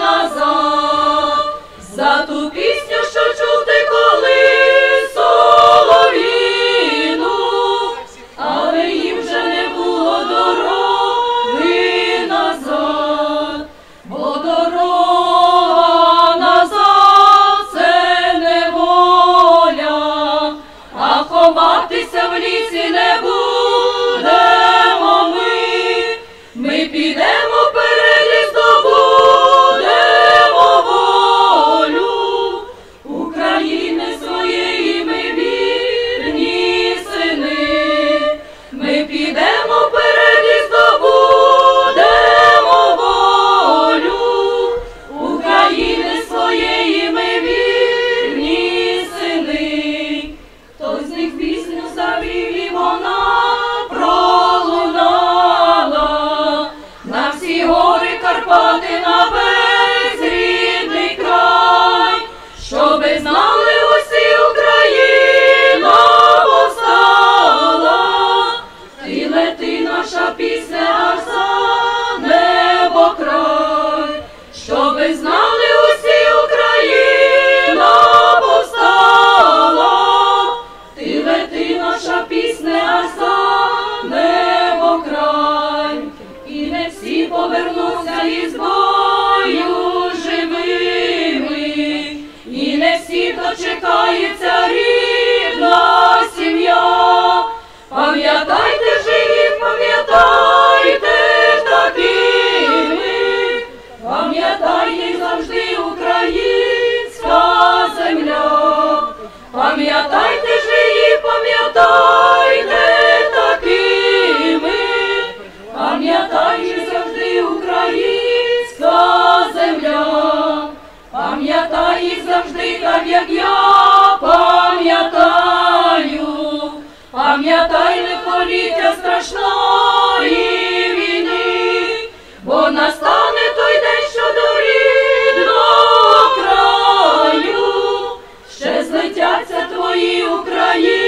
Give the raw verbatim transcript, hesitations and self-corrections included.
назад, за ту пісню, що чути колись солов'їну, але їм вже не було дороги назад, бо дорога назад – це неволя, а ховатися в лісі не будемо ми. Ми підемо вперед, здобудемо волю України своєї, ми вірні сини. Ми підемо вперед, здобудемо волю України своєї, ми вірні сини. Хтось з них пісню завів, і вона пролунала на всі гори Карпати, на весь рідний край, щоби знали усі, Україна повстала, і лети наша пісня аж за небо край, щоби знали усі, Україна повстала, і лети наша пісня аж за небо край. І не всі повернуться із бою живими, і не всі дочекається рідна сім'я. Пам'ятайте же їх, пам'ятайте такими, пам'ятайте завжди українська земля. Пам'ятайте же їх, пам'ятайте такими, пам'ятайте завжди українська земля. Пам'ятай їх завжди так, як я пам'ятаю. Пам'ятай лихоліття страшної війни, бо настане той день, що до рідного краю ще злетяться твої України.